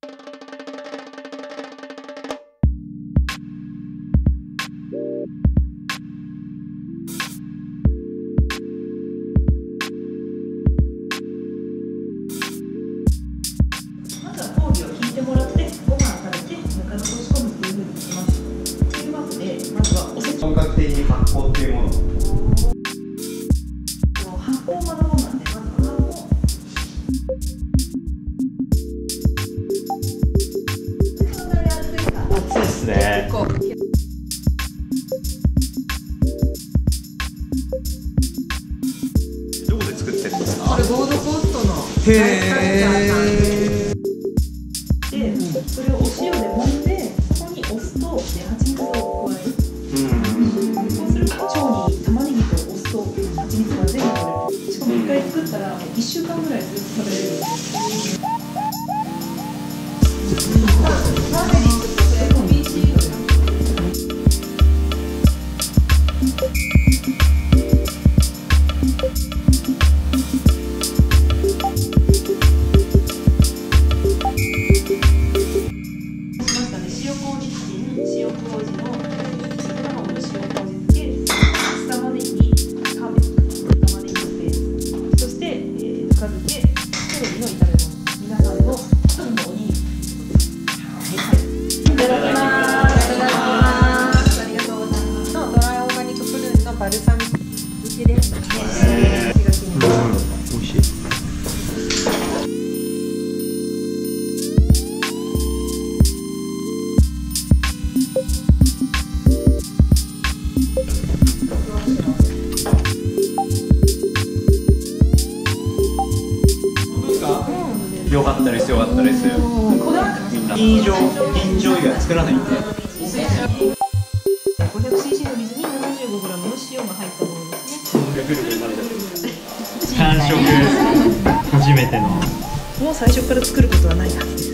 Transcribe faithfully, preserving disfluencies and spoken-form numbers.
まずは講義を聞いてもらって、ご飯食べて、ぬか床仕込むっていうふうに聞きます。というわけで、まずはおせち。 本格的に発酵っていうもの。 発酵を学ぼうなんで、まずは発酵。 熱いですね。どこで作ってるんですか？ これゴールドコーストのへー。 で、それをお塩で揉んで、そこにお酢と蜂蜜を加える。そうすると腸に玉ねぎとお酢と蜂蜜が全部取れる。しかも一回作ったらいっしゅうかんぐらいずっと食べれる。ターメリックとそれコピーシードです。塩麹チキン、塩麹の卵の塩麹漬け、酢玉ねぎ、カーメン、玉ねぎのペースト、そして、えー、ぬか漬け、セロリの炒め物、皆さんの一人のおにぎり。いただきます。いただきます。ありがとうございます。 のドライオーガニックプルーンのバルサミコ漬けです。 美味しい。よかったですよかったです。みんな銀醤銀醤油は作らないんで。 ごひゃくシーシー の水に ななじゅうごグラム の塩が入ったものですね。 完食初めての。 もう最初から作ることはないな。